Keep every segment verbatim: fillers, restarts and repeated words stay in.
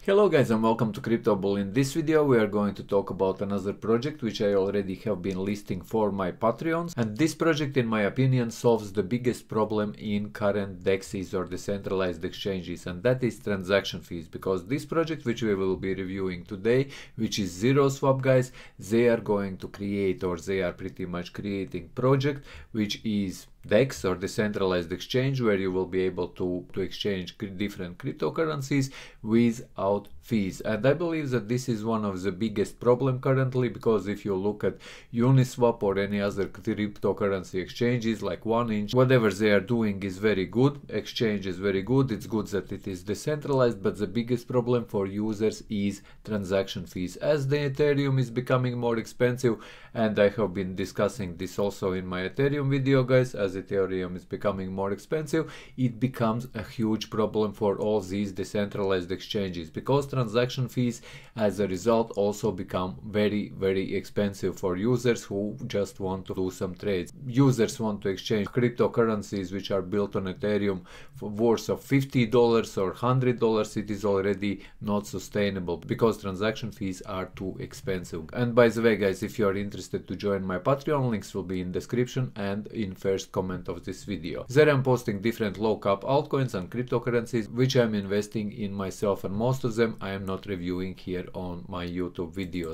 Hello guys and welcome to Crypto Bull. In this video we are going to talk about another project which I already have been listing for my Patreons, and this project in my opinion solves the biggest problem in current DEXs or decentralized exchanges, and that is transaction fees. Because this project which we will be reviewing today, which is ZeroSwap, guys, they are going to create, or they are pretty much creating project which is DEX or decentralized exchange, where you will be able to, to exchange different cryptocurrencies without fees. And I believe that this is one of the biggest problem currently, because if you look at Uniswap or any other cryptocurrency exchanges like one inch, whatever they are doing is very good, exchange is very good, it's good that it is decentralized, but the biggest problem for users is transaction fees. As the Ethereum is becoming more expensive, and I have been discussing this also in my Ethereum video, guys, as Ethereum is becoming more expensive, it becomes a huge problem for all these decentralized exchanges, because transaction fees as a result also become very very expensive for users who just want to do some trades. Users want to exchange cryptocurrencies which are built on Ethereum for worth of fifty dollars or one hundred dollars. It is already not sustainable because transaction fees are too expensive. And by the way, guys, if you are interested to join my Patreon, links will be in description and in first comment of this video. There I'm posting different low cap altcoins and cryptocurrencies which I'm investing in myself, and most of them I am not reviewing here on my YouTube videos.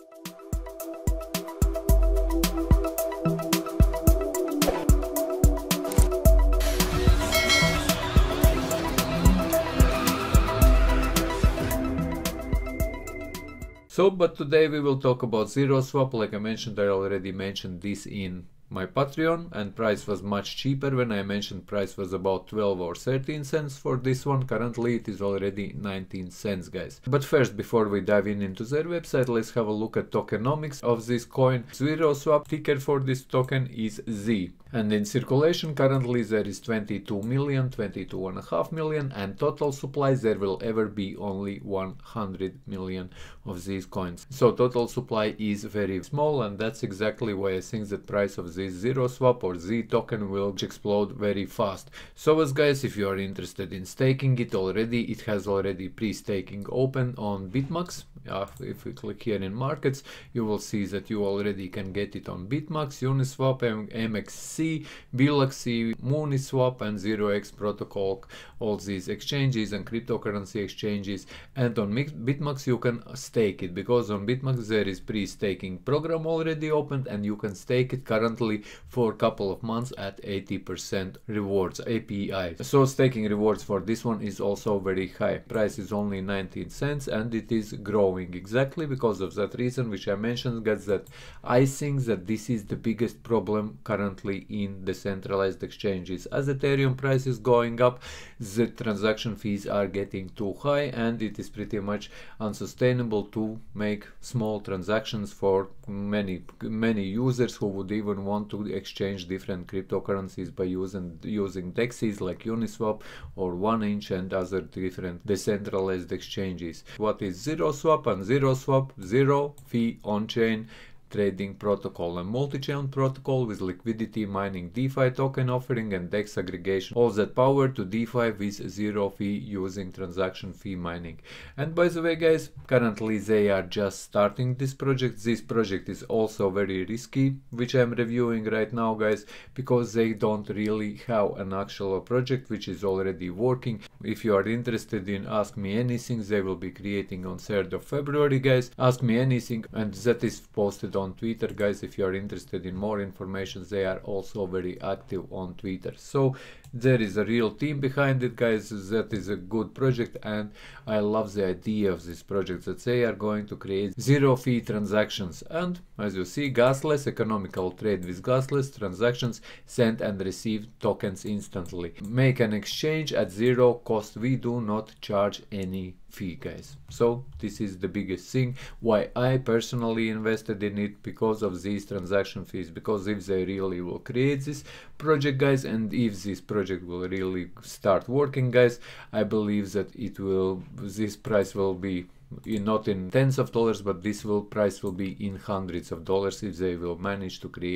So, but today we will talk about ZeroSwap. Like I mentioned, I already mentioned this in my Patreon, and price was much cheaper. When I mentioned price was about twelve or thirteen cents for this one. Currently it is already nineteen cents, guys. But first, before we dive in into their website, let's have a look at tokenomics of this coin. ZeroSwap ticker for this token is Z, and in circulation currently there is twenty-two million, twenty-two and a half million, and total supply there will ever be only one hundred million of these coins. So total supply is very small, and that's exactly why I think the price of this ZeroSwap or Z token will explode very fast. So as guys, if you are interested in staking it already, it has already pre-staking open on BitMax. Uh, if we click here in markets, you will see that you already can get it on BitMax, Uniswap, M X C, Biloxi, Mooniswap, and zero x protocol, all these exchanges and cryptocurrency exchanges. And on BitMax you can stake it, because on BitMax there is pre-staking program already opened, and you can stake it currently for a couple of months at eighty percent rewards A P I. So staking rewards for this one is also very high. Price is only nineteen cents, and it is growing exactly because of that reason which I mentioned, guys, that I think that this is the biggest problem currently in decentralized exchanges. As Ethereum price is going up, the transaction fees are getting too high, and it is pretty much unsustainable to make small transactions for many many users who would even want to exchange different cryptocurrencies by using using DEXs like Uniswap or one inch and other different decentralized exchanges. What is ZeroSwap? And ZeroSwap, zero fee on-chain trading protocol, a multi-chain protocol with liquidity mining DeFi token offering and DEX aggregation, all that power to DeFi with zero fee using transaction fee mining. And by the way, guys, currently they are just starting this project. This project is also very risky, which I'm reviewing right now, guys, because they don't really have an actual project which is already working. If you are interested in Ask Me Anything, they will be creating on third of February, guys. Ask Me Anything, and that is posted on on Twitter, guys. If you are interested in more information, they are also very active on Twitter. So there is a real team behind it, guys. That is a good project, and I love the idea of this project, that they are going to create zero fee transactions. And as you see, gasless economical trade with gasless transactions, send and receive tokens instantly, make an exchange at zero cost. We do not charge any fee, guys. So this is the biggest thing why I personally invested in it, because of these transaction fees. Because if they really will create this project, guys, and if this project will really start working, guys, I believe that it will, this price will be in, not in tens of dollars, but this will price will be in hundreds of dollars if they will manage to create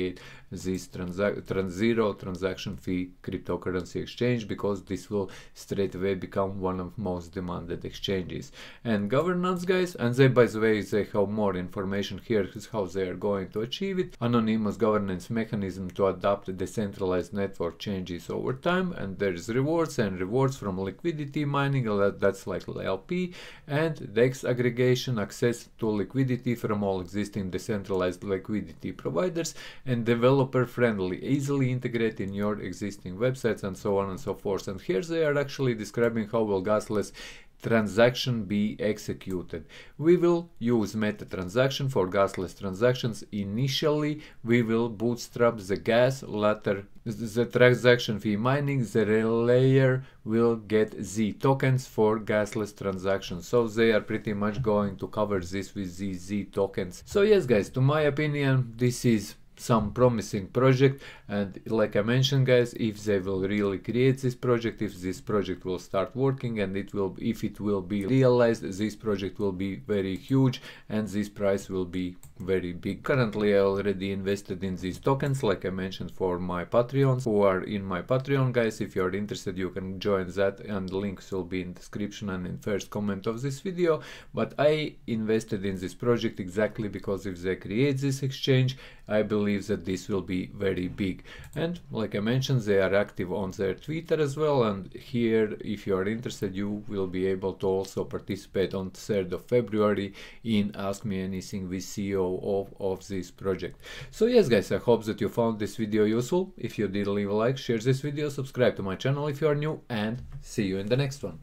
this transac trans zero transaction fee cryptocurrency exchange, because this will straight away become one of most demanded exchanges. And governance, guys, and they, by the way, they have more information here is how they are going to achieve it. Anonymous governance mechanism to adapt decentralized network changes over time, and there is rewards and rewards from liquidity mining, that's like L P, and DEX aggregation, access to liquidity from all existing decentralized liquidity providers, and developer friendly, easily integrate in your existing websites, and so on and so forth. And here they are actually describing how will gasless transaction be executed. We will use meta transaction for gasless transactions. Initially, we will bootstrap the gas, later the transaction fee mining, the layer will get Z tokens for gasless transactions. So they are pretty much going to cover this with these Z tokens. So yes, guys, to my opinion, this is some promising project, and like I mentioned, guys, if they will really create this project, if this project will start working, and it will, if it will be realized, this project will be very huge and this price will be very big. Currently, I already invested in these tokens, like I mentioned, for my Patreons who are in my Patreon, guys. If you are interested, you can join that, and links will be in description and in first comment of this video. But I invested in this project exactly because if they create this exchange, I believe that this will be very big. And like I mentioned, they are active on their Twitter as well, and here, if you are interested, you will be able to also participate on third of February in Ask Me Anything with C E O of, of this project. So yes, guys, I hope that you found this video useful. If you did, leave a like, share this video, subscribe to my channel if you are new, and see you in the next one.